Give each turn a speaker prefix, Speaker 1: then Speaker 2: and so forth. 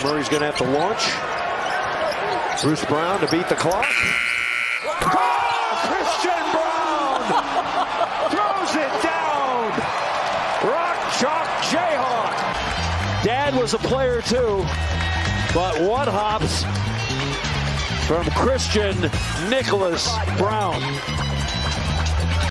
Speaker 1: Murray's going to have to launch. Bruce Braun to beat the clock. Oh, Christian Braun throws it down. Rock Chalk Jayhawk. Dad was a player too, but one hops from Christian Nicholas Braun.